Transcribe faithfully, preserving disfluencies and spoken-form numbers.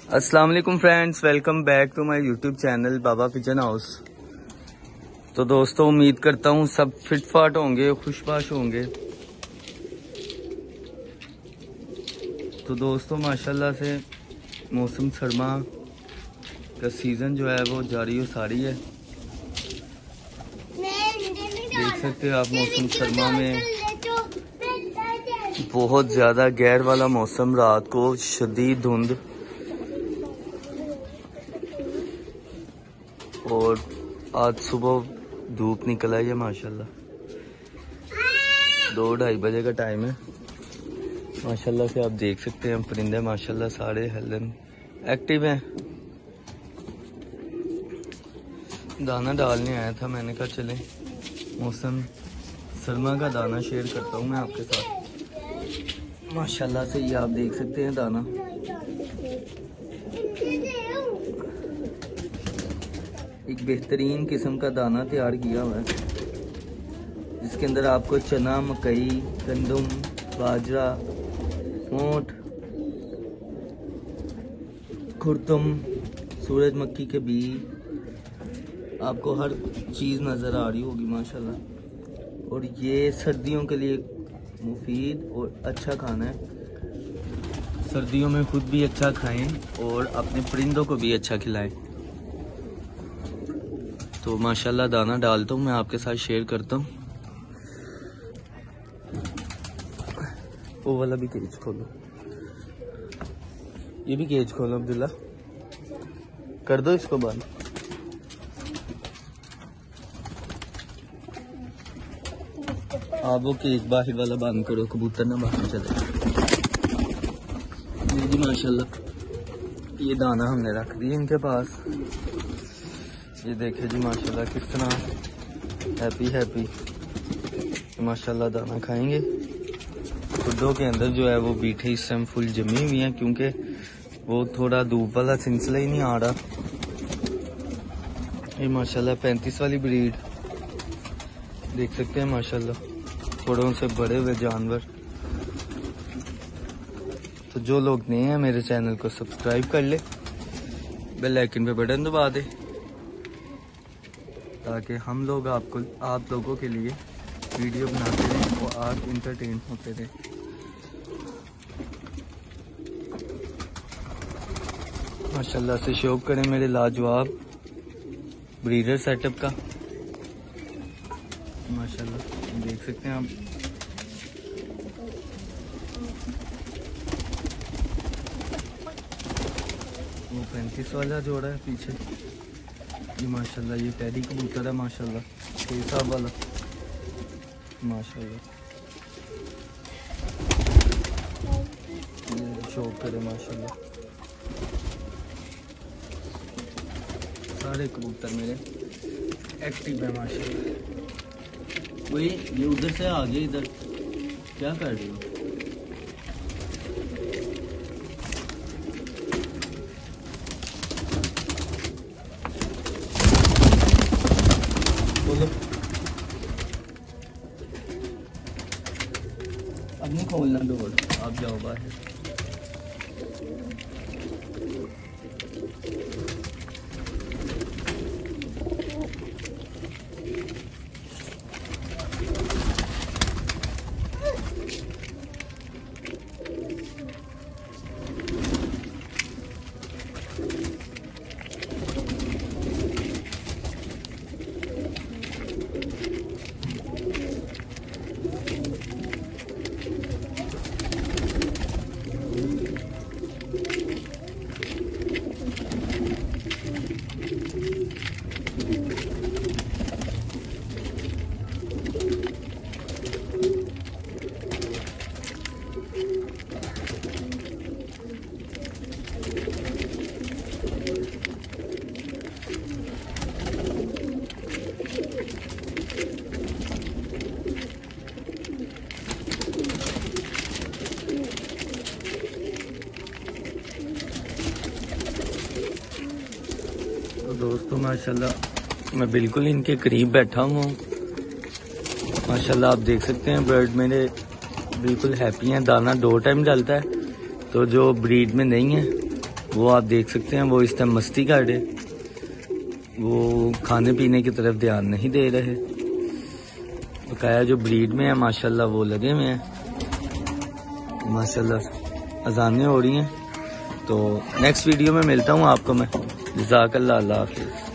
अस्सलाम वालेकुम friends, welcome back to my YouTube channel Baba pigeon house. तो दोस्तों, उम्मीद करता हूँ सब फिट फाट होंगे, खुशबाश होंगे। तो दोस्तों, माशाल्लाह से मौसम सरमा का सीज़न जो है वो जारी व सारी है। देख सकते हो आप, मौसम सरमा में बहुत ज़्यादा गैर वाला मौसम, रात को शदीद धुंध और आज सुबह धूप निकल आई है माशाल्लाह। दो ढाई बजे का टाइम है। माशाल्लाह से आप देख सकते हैं परिंदे माशाल्लाह सारे हेलन एक्टिव हैं। दाना डालने आया था, मैंने कहा चले मौसम सरमा का दाना शेयर करता हूँ मैं आपके साथ। माशाल्लाह से ये आप देख सकते हैं दाना। एक बेहतरीन किस्म का दाना तैयार किया हुआ है, जिसके अंदर आपको चना, मकई, गंदम, बाजरा, मोठ, खुर्तम, सूरजमुखी के बीज, आपको हर चीज़ नज़र आ रही होगी माशाल्लाह। और ये सर्दियों के लिए मुफीद और अच्छा खाना है। सर्दियों में खुद भी अच्छा खाएं और अपने परिंदों को भी अच्छा खिलाएं। तो माशाल्लाह दाना डालता हूँ मैं आपके साथ शेयर करता हूँ। वो वाला भी केज खोलो, ये भी केज खोलो अब्दुल्ला, कर दो इसको बंद। आप वो केज बाहर वाला बंद करो, कबूतर ना बाहर चले। ये जी माशाल्लाह ये दाना हमने रख दिया इनके पास। ये देखे जी माशाल्लाह किस तरह हैप्पी हैप्पी माशाल्लाह दाना खाएंगे। खुदों के अंदर जो है वो बीठे इस टाइम फुल जमी हुई हैं, क्योंकि वो थोड़ा धूप वाला सिलसिला ही नहीं आ रहा। ये माशाल्लाह पैंतीस वाली ब्रीड देख सकते हैं माशाल्लाह, थोड़ों से बड़े हुए जानवर। तो जो लोग नए हैं मेरे चैनल को सब्सक्राइब कर ले, बेल आइकन पे बटन दबा दे, ताकि हम लोग आपको आप लोगों के लिए वीडियो बनाते रहें और आप इंटरटेन होते रहें। माशाल्लाह से शौक करें मेरे लाजवाब ब्रीडर सेटअप का। माशाल्लाह देख सकते हैं आप। वो पैंतीस वाला जोड़ा है पीछे। ये माशाल्लाह ये टैडी कबूतर है माशाल्लाह, छः साहब वाला माशाल्लाह। ये शौक करे माशाल्लाह। सारे कबूतर मेरे एक्टिव है माशाल्लाह। वही ये उधर से आ गए, इधर क्या कर रही हो? बोलो, अब नहीं खोलना डोर, आप जाओ बाहर। दोस्तों माशाल्लाह मैं बिल्कुल इनके करीब बैठा हूँ। माशाल्लाह आप देख सकते हैं बर्ड मेरे बिल्कुल हैप्पी हैं। दाना दो टाइम डालता है, तो जो ब्रीड में नहीं है वो आप देख सकते हैं, वो इस टाइम मस्ती कर रहे, वो खाने पीने की तरफ ध्यान नहीं दे रहे। बकाया जो ब्रीड में है माशाल्लाह वो लगे हुए हैं। माशाल्लाह अजानें हो रही हैं। तो नेक्स्ट वीडियो में मिलता हूँ आपको मैं। जज़ाकल्लाह, अल्लाह हाफिज़।